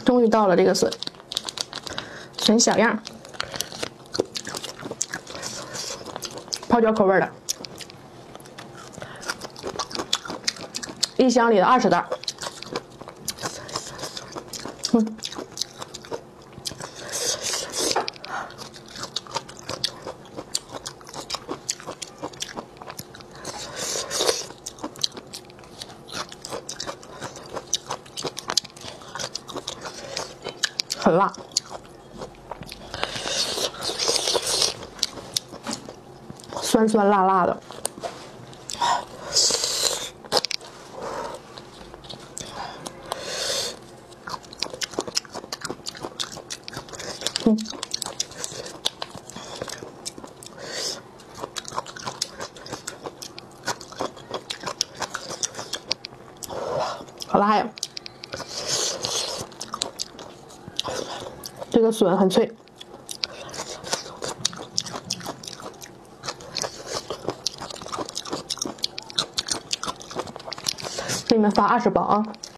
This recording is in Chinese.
终于到了这个笋，笋小样，泡椒口味的，一箱里的20袋。很辣，酸酸辣辣的，好辣呀！这个笋很脆，给你们发20包啊！